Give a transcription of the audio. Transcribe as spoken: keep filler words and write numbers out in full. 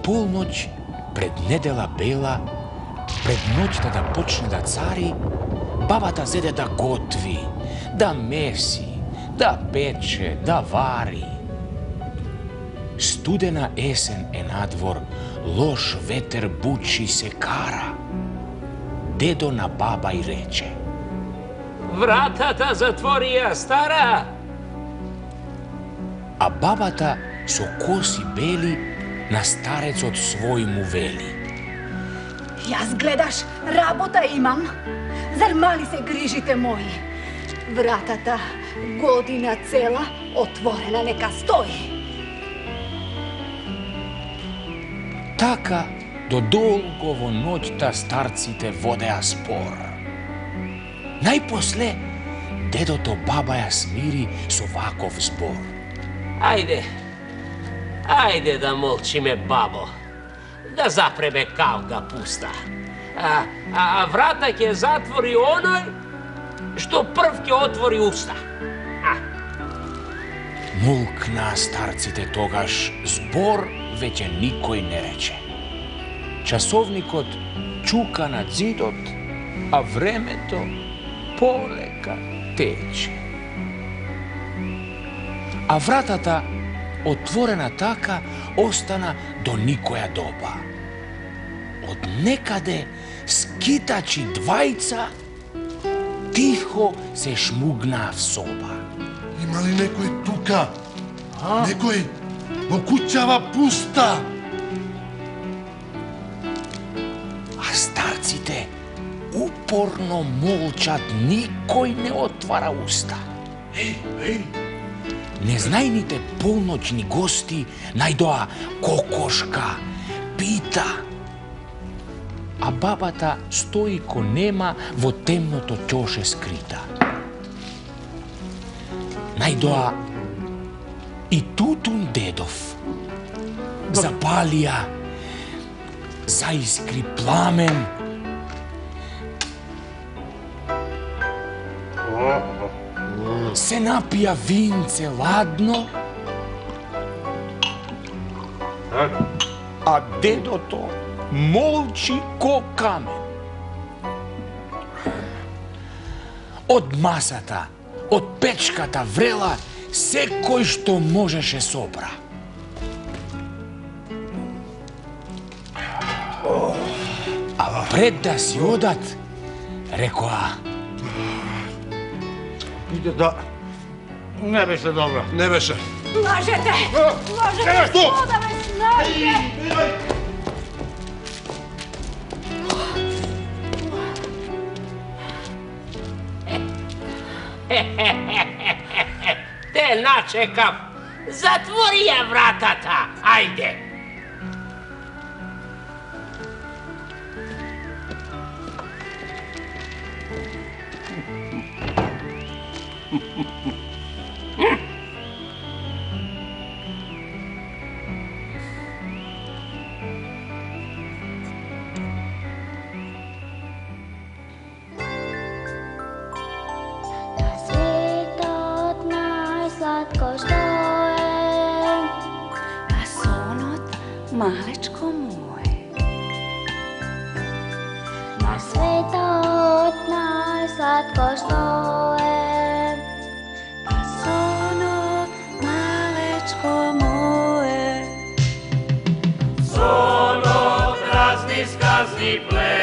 полноć, пред недела бела, пред ноќта да почне да цари, бабата зеде да готви, да меси, да пече, да вари. Студена есен е надвор, лош ветер бучи се кара. Дедо на баба и рече: Вратата затворија, стара! А бабата со коси бели на старецот свој му вели: Јас гледаш, работа имам. Зар мали се грижите мои? Вратата година цела отворена нека стои. Така до долго во ноќта старците водеа спор. Најпосле дедото баба ја смири со ваков збор: Ајде, ајде да молчиме, бабо, да запреме кавга пуста. А, а врата ќе затвори оној што прв ќе отвори уста. А. Мулкнаа старците тогаш, збор веќе никој не рече. Часовникот чука на зидот, а времето полека тече. А вратата, отворена така, остана до никоја доба. Од некаде скитачи двајца тихо се шмугнаа в соба. Има ли некој тука? А? Некој во куќава пуста? А старците упорно молчат, никој не отвара уста. Еј, еј! Незнајните полноќни гости најдоа кокошка, пита. А бабата стои ко нема во темното ќоше скрита. Најдоа и тутун дедов. Запалија, заискри пламен. Се напија винце ладно, а дедото молчи ко камен. Од масата, од печката врела, секој што можеше собра. А пред да си одат, рекоа: Иде да... Не беше добро. Не беше. Лажете! Лажете! Што? Што да ме snađe? Те начекав. Затвори ја вратата. Ајде. Malečko moje, na svetot najslatko što je, pa sono malečko moje. Sono razni skazni ples.